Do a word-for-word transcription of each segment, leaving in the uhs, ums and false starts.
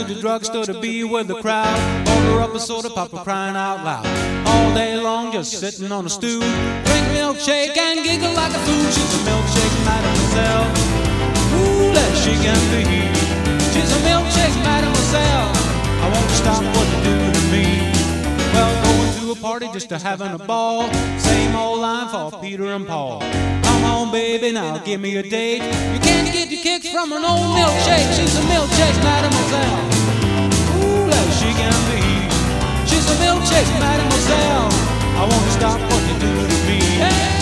to the drugstore to be with the crowd. Order up a soda, papa crying out loud. All day long just sitting on a stool. Drink milkshake and giggle like a fool. She's a milkshake mademoiselle. Ooh, that she can be. She's a milkshake mademoiselle. I won't stop what you do to me. Well, going to a party just to having a ball. Same old line for Peter and Paul. Come on, baby, now give me a date. You can't get your kicks from an old milkshake. She's a milkshake mademoiselle. Ooh, that she can be. She's a milkshake mademoiselle. I won't stop what you do to me. Hey!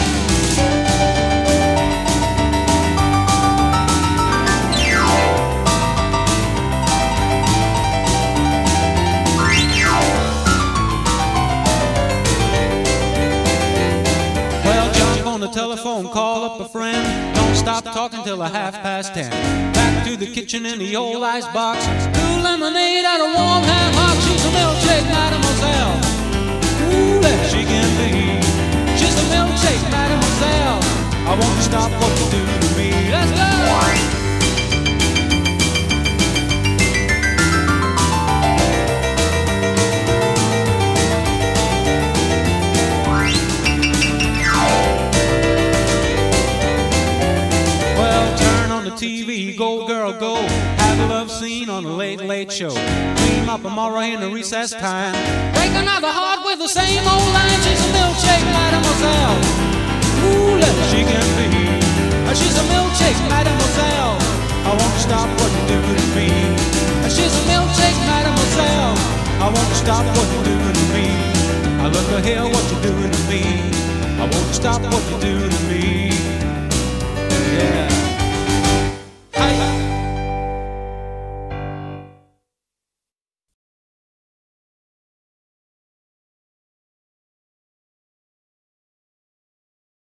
On the telephone, call up a friend. Don't stop talking till a half past ten. Back to the kitchen in the old ice box. Cool lemonade out of warm ham hock. She's a milkshake mademoiselle. Ooh, that she can be. She's a milkshake mademoiselle. I won't stop what you do to me. Let's go! T V, go girl, go. Have a love scene on the Late Late Show. Dream up tomorrow in the recess time. Break another heart with the same old line. She's a milkshake mademoiselle. Ooh, that she can be. She's a milkshake mademoiselle. I won't stop what you do to me. She's a milkshake mademoiselle. I won't stop what you do to me. I look to hear what you're doing to me. I won't stop what you do to me.